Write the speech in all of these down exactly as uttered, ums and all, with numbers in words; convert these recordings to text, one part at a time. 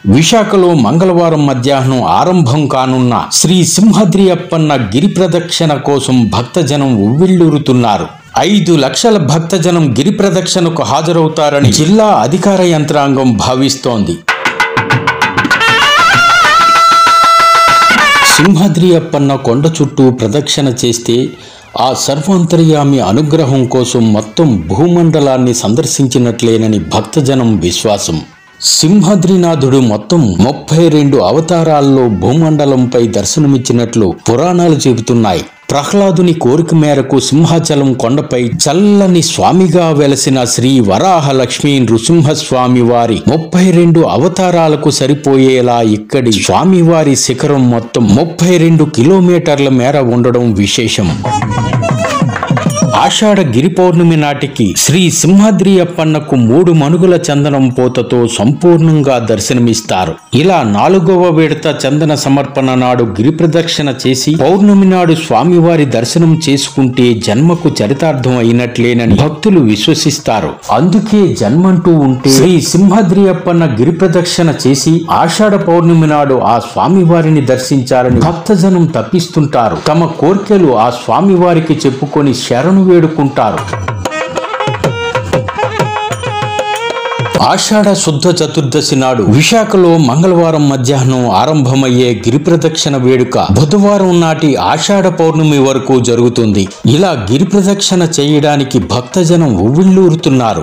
విశాఖలో మంగళవారం మధ్యాహ్నం ఆరంభం కానున్న శ్రీ సింహాద్రి అప్పన్న గిరి ప్రదక్షిణ కోసం భక్తజనం ఉవ్విళ్లూరుతున్నారు. ఐదు లక్షల భక్తజనం గిరి ప్రదక్షిణకు హాజరవుతారని జిల్లా అధికార యంత్రాంగం భావిస్తోంది. సింహాద్రి అప్పన్న కొండ చుట్టూ ప్రదక్షిణ చేస్తే ఆ సర్వాంతర్యామి అనుగ్రహం కోసం మొత్తం భూమండలాన్ని సందర్శించినట్లేనని భక్తజనం విశ్వాసం. సింహాద్రినాథుడు మొత్తం ముప్పై రెండు అవతారాల్లో భూమండలంపై దర్శనమిచ్చినట్లు పురాణాలు చెబుతున్నాయి. ప్రహ్లాదుని కోరిక మేరకు సింహాచలం కొండపై చల్లని స్వామిగా వెలసిన శ్రీ వరాహ లక్ష్మీ నృసింహస్వామి వారి ముప్పై రెండు అవతారాలకు సరిపోయేలా ఇక్కడి స్వామివారి శిఖరం మొత్తం ముప్పై రెండు కిలోమీటర్ల మేర ఉండడం విశేషం. ఆషాఢ గిరి పౌర్ణమి నాటికి శ్రీ సింహాద్రి అప్పన్నకు మూడు మనుగుల చందనం పోతతో సంపూర్ణంగా దర్శనమిస్తారు. ఇలా నాలుగవ విడత చందన సమర్పణ నాడు గిరి ప్రదక్షిణ చేసి పౌర్ణమి నాడు స్వామివారి దర్శనం చేసుకుంటే జన్మకు చరితార్థం అయినట్లేనని భక్తులు విశ్వసిస్తారు. అందుకే జన్మంటూ ఉంటే శ్రీ సింహాద్రి అప్పన్న గిరి ప్రదక్షిణ చేసి ఆషాఢ పౌర్ణమి నాడు ఆ స్వామివారిని దర్శించాలని భక్తజనం తప్పిస్తుంటారు. తమ కోర్కెలు ఆ స్వామివారికి చెప్పుకొని శరణు వేడుకుంటారు. ఆషాఢ శుద్ధ చతుర్దశి నాడు విశాఖలో మంగళవారం మధ్యాహ్నం ఆరంభమయ్యే గిరి ప్రదక్షిణ వేడుక బుధవారం నాటి ఆషాఢ పౌర్ణమి వరకు జరుగుతుంది. ఇలా గిరి ప్రదక్షిణ చేయడానికి భక్తజనం ఉవ్విళ్లూరుతున్నారు.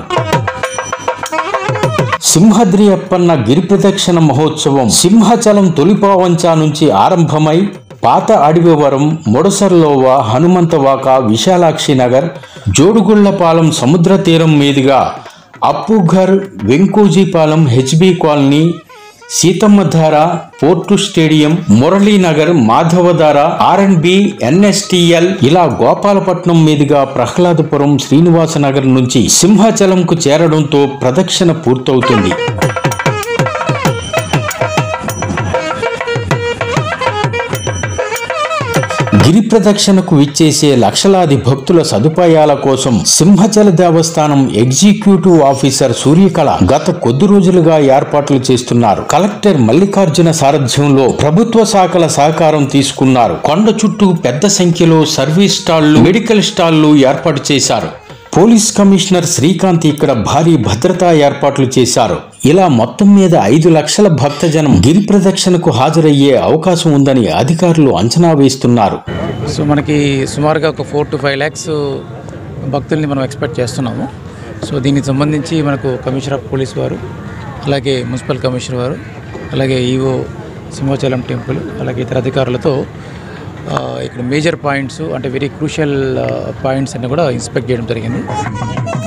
సింహాద్రి అప్పన్న గిరి ప్రదక్షిణ మహోత్సవం సింహాచలం తొలిపావంచా నుంచి ఆరంభమై పాత అడవివరం, ముడసర్లోవ, హనుమంతవాక, విశాలాక్షి నగర్, జోడుగుళ్లపాలెం సముద్ర తీరం మీదుగా Appughar, Venkojipalem, HB colony, Seethammadhara, port stadium, Muralinagar, Madhavadhara, R and B, NSTL ఇలా గోపాలపట్నం మీదుగా ప్రహ్లాదపురం, శ్రీనివాసనగర్ నుంచి సింహాచలంకు చేరడంతో ప్రదక్షిణ పూర్తవుతుంది. గిరి ప్రదక్షిణకు విచ్చేసే లక్షలాది భక్తుల సదుపాయాల కోసం సింహాచల దేవస్థానం ఎగ్జిక్యూటివ్ ఆఫీసర్ సూర్యకళ గత కొద్ది రోజులుగా ఏర్పాట్లు చేస్తున్నారు. కలెక్టర్ మల్లికార్జున సారథ్యంలో ప్రభుత్వ శాఖల సహకారం తీసుకున్నారు. కొండ చుట్టూ పెద్ద సంఖ్యలో సర్వీస్ స్టాళ్లు, మెడికల్ స్టాళ్లు ఏర్పాటు చేశారు. పోలీస్ కమిషనర్ శ్రీకాంత్ ఇక్కడ భారీ భద్రతా ఏర్పాట్లు చేశారు. ఇలా మొత్తం మీద ఐదు లక్షల భక్తజనం గిరి ప్రదక్షిణకు హాజరయ్యే అవకాశం ఉందని అధికారులు అంచనా వేస్తున్నారు. సో మనకి సుమారుగా ఒక ఫోర్ టు ఫైవ్ ల్యాక్స్ భక్తుల్ని మనం ఎక్స్పెక్ట్ చేస్తున్నాము. సో దీనికి సంబంధించి మనకు కమిషనర్ ఆఫ్ పోలీస్ వారు, అలాగే మున్సిపల్ కమిషనర్ వారు, అలాగే ఈవో సింహాచలం టెంపుల్, అలాగే ఇతర అధికారులతో ఇక్కడ మేజర్ పాయింట్స్ అంటే వెరీ క్రూషియల్ పాయింట్స్ అన్ని కూడా ఇన్స్పెక్ట్ చేయడం జరిగింది.